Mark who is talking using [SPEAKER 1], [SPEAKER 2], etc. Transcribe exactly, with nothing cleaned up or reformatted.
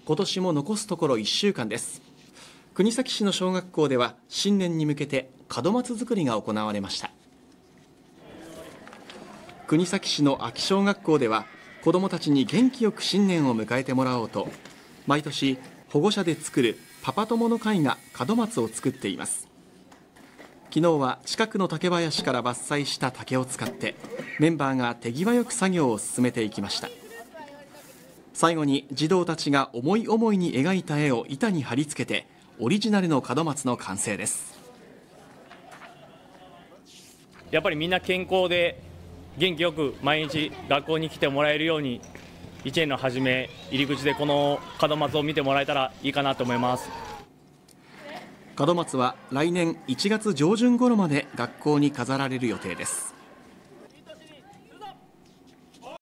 [SPEAKER 1] 今年も残すところいっしゅうかんです。国東市の小学校では新年に向けて門松作りが行われました。国東市の安芸小学校では子どもたちに元気よく新年を迎えてもらおうと、毎年保護者で作るパパ友の会が門松を作っています。昨日は近くの竹林から伐採した竹を使ってメンバーが手際よく作業を進めていきました。最後に児童たちが思い思いに描いた絵を板に貼り付けてオリジナルの門松の完成です。
[SPEAKER 2] やっぱりみんな健康で元気よく毎日学校に来てもらえるように、いちねんの初め入り口でこの門松を見てもらえたらいいかなと思います。
[SPEAKER 1] 門松は来年いちがつ上旬頃まで学校に飾られる予定です。